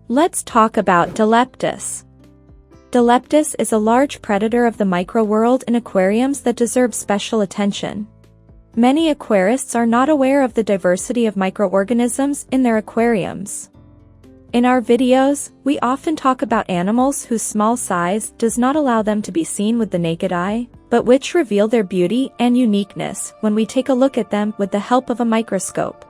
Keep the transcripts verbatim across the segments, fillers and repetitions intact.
Let's talk about Dileptus. Dileptus is a large predator of the microworld in aquariums that deserves special attention. Many aquarists are not aware of the diversity of microorganisms in their aquariums. In our videos, we often talk about animals whose small size does not allow them to be seen with the naked eye, but which reveal their beauty and uniqueness when we take a look at them with the help of a microscope.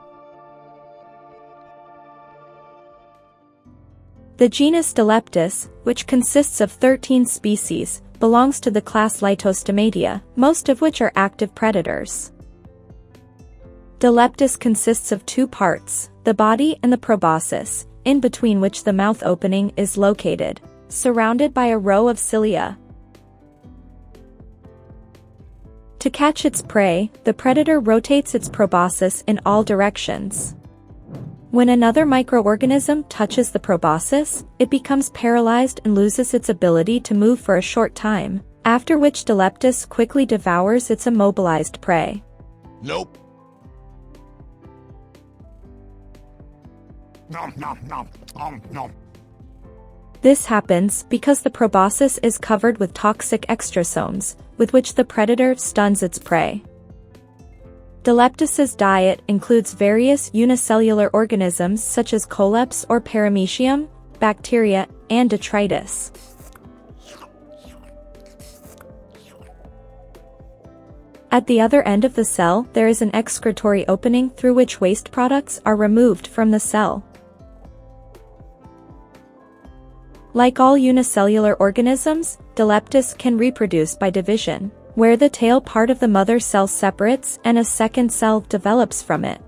The genus Dileptus, which consists of thirteen species, belongs to the class Litostomatea, most of which are active predators. Dileptus consists of two parts, the body and the proboscis, in between which the mouth opening is located, surrounded by a row of cilia. To catch its prey, the predator rotates its proboscis in all directions. When another microorganism touches the proboscis, it becomes paralyzed and loses its ability to move for a short time, after which Dileptus quickly devours its immobilized prey. Nope. Nom, nom, nom, nom, nom. This happens because the proboscis is covered with toxic extrusomes, with which the predator stuns its prey. Dileptus's diet includes various unicellular organisms such as coleps or paramecium, bacteria, and detritus. At the other end of the cell, there is an excretory opening through which waste products are removed from the cell. Like all unicellular organisms, Dileptus can reproduce by division, where the tail part of the mother cell separates and a second cell develops from it.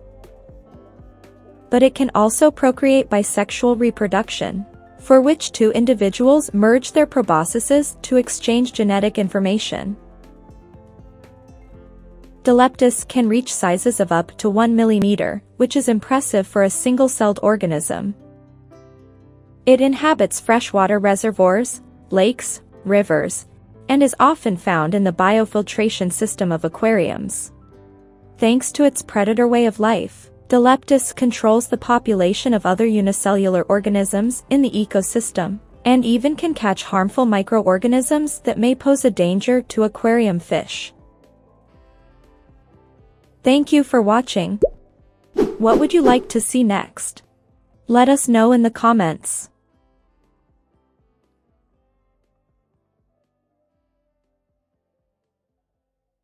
But it can also procreate by sexual reproduction, for which two individuals merge their proboscises to exchange genetic information. Dileptus can reach sizes of up to one millimeter, which is impressive for a single-celled organism. It inhabits freshwater reservoirs, lakes, rivers, and is often found in the biofiltration system of aquariums. Thanks to its predator way of life, Dileptus controls the population of other unicellular organisms in the ecosystem, and even can catch harmful microorganisms that may pose a danger to aquarium fish. Thank you for watching. What would you like to see next? Let us know in the comments.